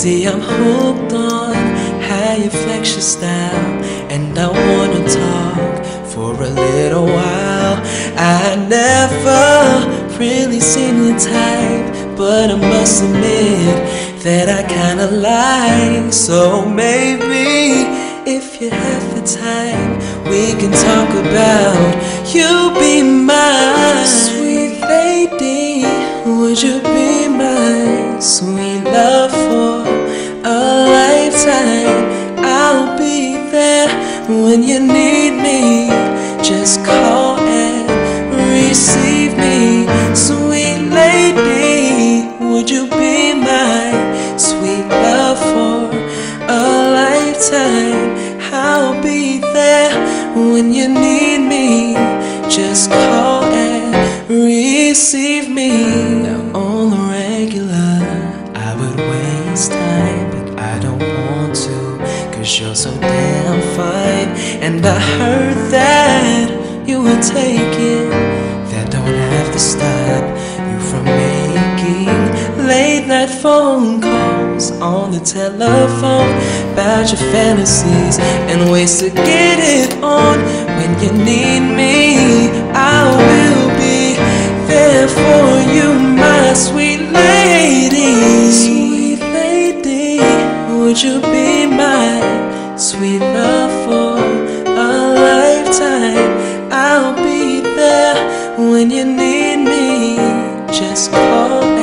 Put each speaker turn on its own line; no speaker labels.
See, I'm hooked on how you flex your style, and I wanna talk for a little while. I never really seen your type, but I must admit that I kinda like. So maybe if you have the time, we can talk about you be my sweet lady. Would you be my sweet love for a lifetime? I'll be there when you need me. Just call and receive me. Sweet lady, would you be my sweet love for a lifetime? I'll be there when you need me. Just call and receive me. Now on the regular, I would waste time, but I don't want to, 'cause you're so damn fine. And I heard that you would take it. That don't have to stop you from making late night phone calls on the telephone about your fantasies and ways to get it on. When you need me, I will be there for you, my sweet lady. Sweet lady, would you be my sweet love for a lifetime? I'll be there when you need me. Just call